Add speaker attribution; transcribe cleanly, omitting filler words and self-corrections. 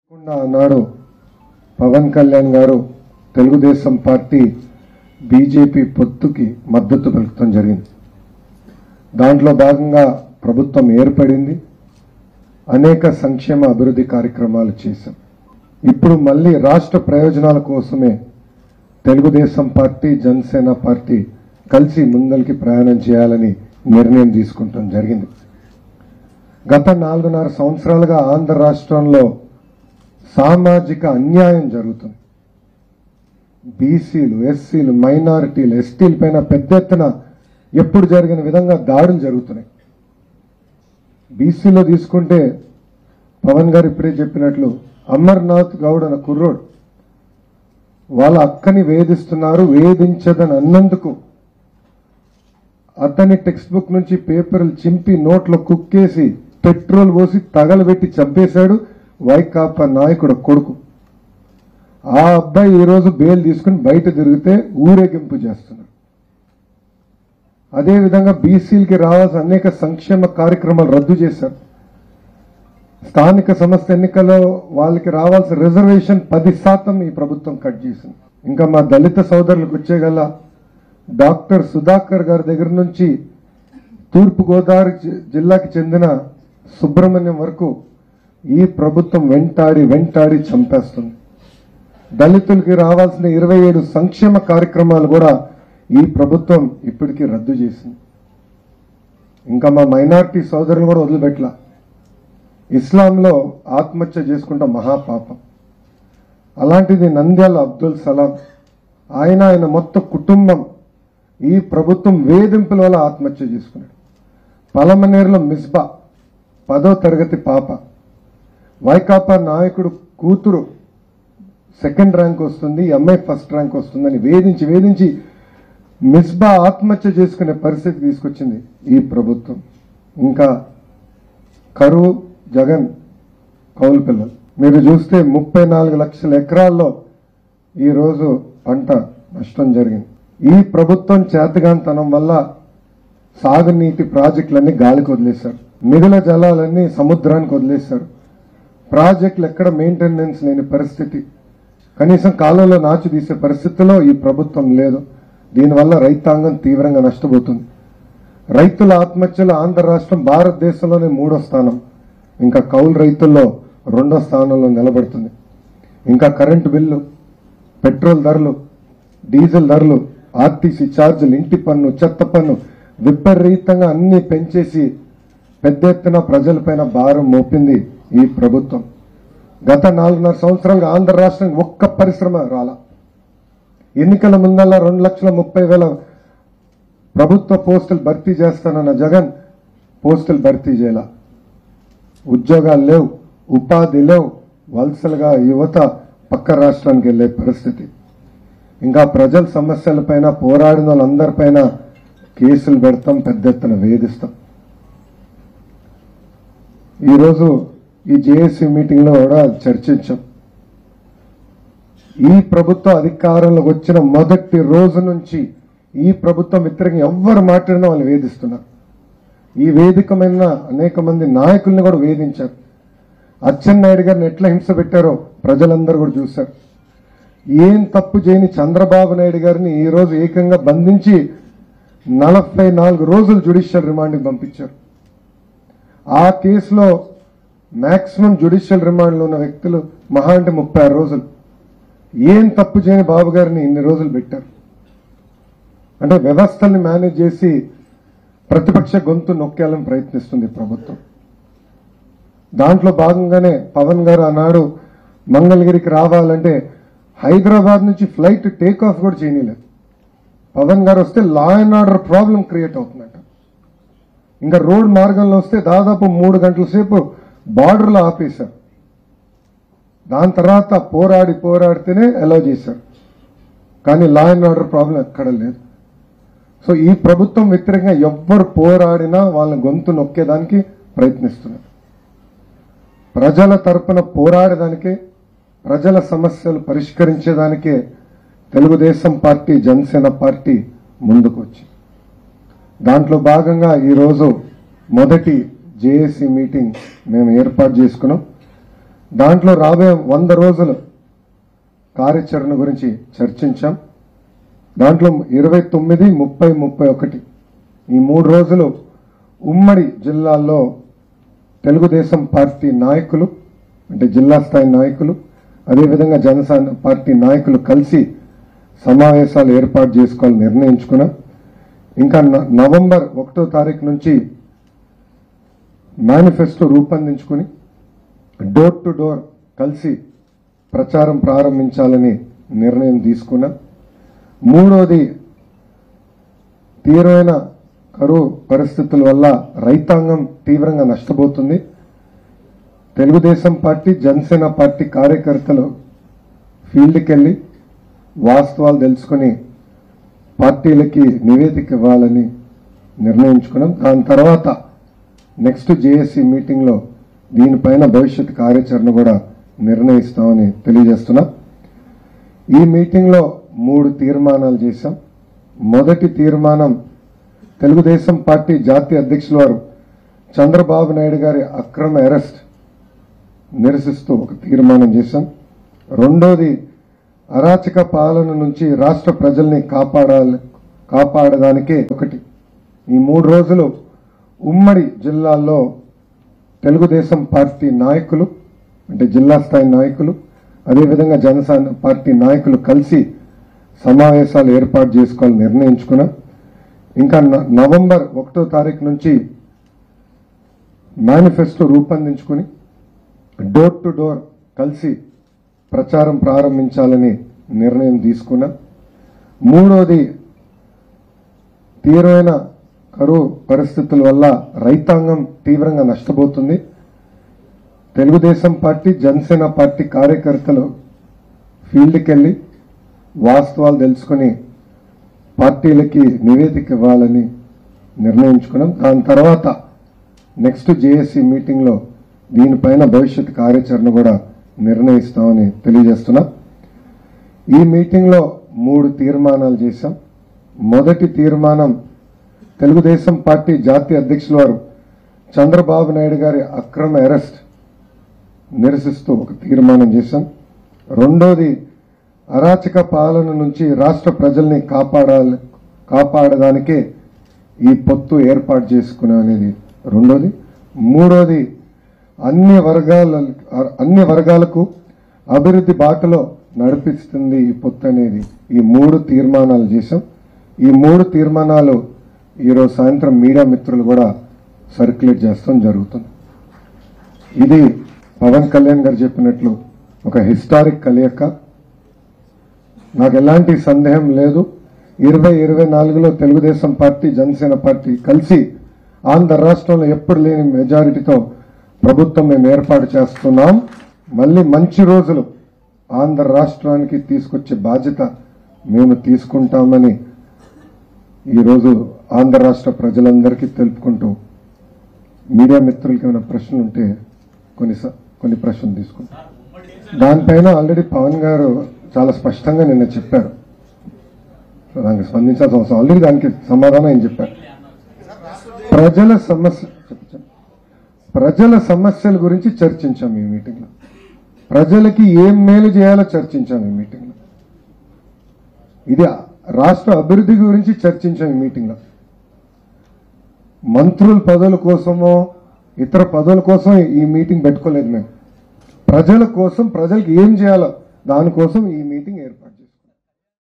Speaker 1: ఆనాడు పవన్ కళ్యాణ్ గారు Telugu Desam party BJP పొత్తుకి మద్దతు పలకడం జరిగింది. దాంట్లో భాగంగా ప్రభుత్వం ఏర్పడింది. అనేక సంక్షేమ అభివృద్ధి కార్యక్రమాలు చేశాం. ఇప్పుడు మళ్ళీ రాష్ట్ర ప్రయోజనాల కోసమే తెలుగుదేశం పార్టీ జనసేన పార్టీ కలిసి ముందరికి ప్రయాణం చేయాలని నిర్ణయం తీసుకుంటాం జరిగింది. గత 4.5 సంవత్సరాలుగా ఆంధ్ర రాష్ట్రంలో సామాజిక అన్యాయం జరుగుతుంది. బీసీలు, ఎస్సీలు, మైనారిటీలు, ఎస్టీల పైన పెద్ద ఎత్తున ఎప్పుడు జరిగిన విధంగా దాడులు జరుగుతున్నాయి. బీసీలో తీసుకుంటే పవన్ గారు ఇప్పుడే చెప్పినట్లు అమర్నాథ్ గౌడ్ అన్న కుర్రోడు వాళ్ళ అక్కని వేధిస్తున్నారు. వేధించదని అన్నందుకు అతని టెక్స్ట్ బుక్ నుంచి పేపర్లు చింపి నోట్లో కుక్కేసి పెట్రోల్ పోసి తగలబెట్టి చంపేశాడు వైకాపా నాయకుడు కొడుకు. ఆ అబ్బాయి ఈరోజు బెయిల్ తీసుకుని బయట తిరిగితే ఊరేగింపు చేస్తున్నారు. అదేవిధంగా బీసీలకి రావాల్సిన అనేక సంక్షేమ కార్యక్రమాలు రద్దు చేశారు. స్థానిక సంస్థ ఎన్నికల్లో వాళ్ళకి రావాల్సిన రిజర్వేషన్ 10% ఈ ప్రభుత్వం కట్ చేసింది. ఇంకా మా దళిత సోదరులకు వచ్చేగల డాక్టర్ సుధాకర్ గారి దగ్గర నుంచి తూర్పుగోదావరి జిల్లాకి చెందిన సుబ్రహ్మణ్యం వరకు ఈ ప్రభుత్వం వెంటాడి చంపేస్తుంది. దళితులకి రావాల్సిన 27 సంక్షేమ కార్యక్రమాలు కూడా ఈ ప్రభుత్వం ఇప్పటికీ రద్దు చేసింది. ఇంకా మా మైనారిటీ సోదరులు కూడా వదిలిపెట్టలా. ఇస్లాంలో ఆత్మహత్య చేసుకుంటాం మహాపాపం. అలాంటిది నంద్యాల అబ్దుల్ సలాం ఆయన మొత్తం కుటుంబం ఈ ప్రభుత్వం వేధింపుల వల్ల ఆత్మహత్య చేసుకున్నాడు. పలమనేరులో మిస్బా 10వ తరగతి పాప వైకాపా నాయకుడు కూతురు 2nd ర్యాంక్ వస్తుంది, ఈ అమ్మాయి 1st ర్యాంక్ వస్తుందని వేధించి మిస్బా ఆత్మహత్య చేసుకునే పరిస్థితి తీసుకొచ్చింది ఈ ప్రభుత్వం. ఇంకా కరువు జగన్ కౌలు పిల్లలు మీరు చూస్తే 34 లక్షల ఎకరాల్లో ఈరోజు పంట నష్టం జరిగింది. ఈ ప్రభుత్వం చేతగాంతనం వల్ల సాగునీటి ప్రాజెక్టులన్నీ గాలికి వదిలేశారు. మిగుల జలాలన్నీ సముద్రానికి వదిలేశారు. ప్రాజెక్టులు ఎక్కడ మెయింటెనెన్స్ లేని పరిస్థితి, కనీసం కాలంలో నాచు తీసే పరిస్థితిలో ఈ ప్రభుత్వం లేదు. దీనివల్ల రైతాంగం తీవ్రంగా నష్టపోతుంది. రైతుల ఆత్మహత్యలు ఆంధ్ర రాష్ట్రం భారతదేశంలోనే 3వ స్థానం, ఇంకా కౌలు రైతుల్లో 2వ స్థానంలో నిలబడుతుంది. ఇంకా కరెంటు బిల్లు, పెట్రోల్ ధరలు, డీజిల్ ధరలు, ఆర్టీసీ ఛార్జీలు, ఇంటి పన్ను, చెత్త పన్ను విపరీతంగా అన్ని పెంచేసి పెద్ద ఎత్తున ప్రజలపైన భారం మోపింది ఈ ప్రభుత్వం. గత 4.5 సంవత్సరాలుగా ఆంధ్ర రాష్ట్రానికి ఒక్క పరిశ్రమ రాలా. ఎన్నికల ముందల్లా 2,30,000 ప్రభుత్వ పోస్టులు భర్తీ చేస్తానన్న జగన్ పోస్టులు భర్తీ చేయాల. ఉద్యోగాలు లేవు, ఉపాధి లేవు, వలసలుగా యువత పక్క రాష్ట్రానికి వెళ్లే పరిస్థితి. ఇంకా ప్రజల సమస్యలపైన పోరాడిన వాళ్ళందరిపైన కేసులు పెడతాం, పెద్ద ఎత్తున వేధిస్తాం. ఈరోజు ఈ జేఏసీ మీటింగ్ లో కూడా చర్చించాం. ఈ ప్రభుత్వం అధికారంలోకి వచ్చిన మొదటి రోజు నుంచి ఈ ప్రభుత్వం వ్యతిరేకంగా ఎవ్వరు మాట్లాడినా వాళ్ళు వేధిస్తున్నారు. ఈ వేదికమైన అనేక మంది నాయకుల్ని కూడా వేధించారు. అచ్చెన్నాయుడు గారిని ఎట్లా హింస పెట్టారో ప్రజలందరూ కూడా చూశారు. ఏం తప్పు చేయని చంద్రబాబు నాయుడు గారిని ఈ రోజు ఏకంగా బంధించి 44 రోజులు జ్యుడిషియల్ రిమాండ్కి పంపించారు. ఆ కేసులో మాక్సిమం జ్యుడిషియల్ రిమాండ్లో ఉన్న వ్యక్తులు మహా అంటే 36 రోజులు. ఏం తప్పు చేయని బాబు గారిని ఇన్ని రోజులు పెట్టారు అంటే వ్యవస్థల్ని మేనేజ్ చేసి ప్రతిపక్ష గొంతు నొక్కేయాలని ప్రయత్నిస్తుంది ప్రభుత్వం. దాంట్లో భాగంగానే పవన్ గారు ఆనాడు మంగళగిరికి రావాలంటే హైదరాబాద్ నుంచి ఫ్లైట్ టేక్ ఆఫ్ కూడా చేయలేదు. పవన్ గారు వస్తే law and order problem create అవుతుందంట. ఇంకా రోడ్ మార్గంలో వస్తే దాదాపు 3 గంటల సేపు బార్డర్లో ఆపేశారు. దాని తర్వాత పోరాడితేనే అలౌ చేశారు. కానీ లా అండ్ ఆర్డర్ ప్రాబ్లం ఎక్కడ లేదు. సో ఈ ప్రభుత్వం వ్యతిరేకంగా ఎవ్వరు పోరాడినా వాళ్ళని గొంతు నొక్కేదానికి ప్రయత్నిస్తున్నారు. ప్రజల తరపున పోరాడేదానికే, ప్రజల సమస్యలు పరిష్కరించేదానికే తెలుగుదేశం పార్టీ జనసేన పార్టీ ముందుకు వచ్చి దాంట్లో భాగంగా ఈరోజు మొదటి జేఏసీ మీటింగ్ మేము ఏర్పాటు చేసుకున్నాం. దాంట్లో రాబోయే 100 రోజులు కార్యాచరణ గురించి చర్చించాం. దాంట్లో 29, 30, 31 ఈ 3 రోజులు ఉమ్మడి జిల్లాల్లో తెలుగుదేశం పార్టీ నాయకులు అంటే జిల్లా స్థాయి నాయకులు అదేవిధంగా జనసేన పార్టీ నాయకులు కలిసి సమావేశాలు ఏర్పాటు చేసుకోవాలని నిర్ణయించుకున్నాం. ఇంకా నవంబర్ 1వ తారీఖు నుంచి మేనిఫెస్టో రూపొందించుకుని డోర్ టు డోర్ కలిసి ప్రచారం ప్రారంభించాలని నిర్ణయం తీసుకున్నాం. మూడోది, తీవ్రమైన కరువు పరిస్థితుల వల్ల రైతాంగం తీవ్రంగా నష్టపోతుంది. తెలుగుదేశం పార్టీ జనసేన పార్టీ కార్యకర్తలు ఫీల్డ్కి వెళ్ళి వాస్తవాలు తెలుసుకుని పార్టీలకి నివేదిక ఇవ్వాలని నిర్ణయించుకున్నాం. దాని తర్వాత నెక్స్ట్ జేఏసీ మీటింగ్లో దీనిపైన భవిష్యత్ కార్యాచరణ కూడా నిర్ణయిస్తామని తెలియజేస్తున్నా. ఈ మీటింగ్లో 3 తీర్మానాలు చేశాం. మొదటి తీర్మానం తెలుగుదేశం పార్టీ జాతీయ అధ్యక్షుల వారు చంద్రబాబు నాయుడు గారి అక్రమ అరెస్ట్ నిరసిస్తూ ఒక తీర్మానం చేశాం. రెండోది, అరాచక పాలన నుంచి రాష్ట్ర ప్రజల్ని కాపాడడానికే ఈ 3 రోజులు ఉమ్మడి జిల్లాల్లో తెలుగుదేశం పార్టీ నాయకులు అంటే జిల్లా స్థాయి నాయకులు అదేవిధంగా జనసేన పార్టీ నాయకులు కలిసి సమావేశాలు ఏర్పాటు చేసుకోవాలని నిర్ణయించుకున్నాం. ఇంకా నవంబర్ 1వ తారీఖు నుంచి మేనిఫెస్టో రూపొందించుకుని డోర్ టు డోర్ కలిసి ప్రచారం ప్రారంభించాలని నిర్ణయం తీసుకున్నాం. మూడోది, తీవ్రమైన కరువు పరిస్థితుల వల్ల రైతాంగం తీవ్రంగా నష్టపోతుంది. తెలుగుదేశం పార్టీ జనసేన పార్టీ కార్యకర్తలు ఫీల్డ్కి వెళ్ళి వాస్తవాలు తెలుసుకుని పార్టీలకి నివేదిక ఇవ్వాలని నిర్ణయించుకున్నాం. దాని తర్వాత నెక్స్ట్ జేఏసీ మీటింగ్లో దీనిపైన భవిష్యత్ కార్యాచరణ కూడా నిర్ణయిస్తామని తెలియజేస్తున్నా. ఈ మీటింగ్లో 3 తీర్మానాలు చేశాం. మొదటి తీర్మానం తెలుగుదేశం పార్టీ జాతీయ అధ్యక్షుల వారు చంద్రబాబు నాయుడు గారి అక్రమ అరెస్ట్ నిరసిస్తూ ఒక తీర్మానం చేశాం. రెండోది, అరాచక పాలన నుంచి రాష్ట్ర ప్రజల్ని కాపాడడానికే ఈ పొత్తు ఏర్పాటు చేసుకునే అనేది రెండోది. మూడోది, అన్ని వర్గాలకు అభివృద్ధి బాటలో నడిపిస్తుంది ఈ పొత్తు అనేది ఈ 3 తీర్మానాలు చేశాం. ఈ 3 తీర్మానాలు ఈరోజు సాయంత్రం మీడియా మిత్రులు కూడా సర్క్యులేట్ చేస్తాం జరుగుతుంది. ఇది పవన్ కళ్యాణ్ గారు చెప్పినట్లు ఒక హిస్టారిక్ కలయిక. నాకు ఎలాంటి సందేహం లేదు, 2024లో తెలుగుదేశం పార్టీ జనసేన పార్టీ కలిసి ఆంధ్ర రాష్ట్రంలో ఎప్పుడు లేని మెజారిటీతో ప్రభుత్వం మేము ఏర్పాటు చేస్తున్నాం. మళ్ళీ మంచి రోజులు ఆంధ్ర రాష్ట్రానికి తీసుకొచ్చే బాధ్యత మేము తీసుకుంటామని ఈరోజు ఆంధ్ర రాష్ట్ర ప్రజలందరికీ తెలుపుకుంటూ మీడియా మిత్రులకి ఏమైనా ప్రశ్నలు ఉంటే కొన్ని ప్రశ్నలు తీసుకుంటాం. దానిపైన ఆల్రెడీ పవన్ గారు చాలా స్పష్టంగా నిన్న చెప్పారు. దానికి స్పందించాల్సిన అవసరం ఆల్రెడీ దానికి సమాధానం ఆయన చెప్పారు. ప్రజల సమస్యల గురించి చర్చించాం ఈ మీటింగ్లో. ప్రజలకి ఏం మేలు చేయాలో చర్చించాం ఈ మీటింగ్లో. ఇది రాష్ట్ర అభివృద్ధి గురించి చర్చించాం ఈ మీటింగ్లో. మంత్రుల పదవుల కోసమో ఇతర పదవుల కోసం ఈ మీటింగ్ పెట్టుకోలేదు మేము. ప్రజల కోసం, ప్రజలకు ఏం చేయాలో దానికోసం ఈ మీటింగ్ ఏర్పాటు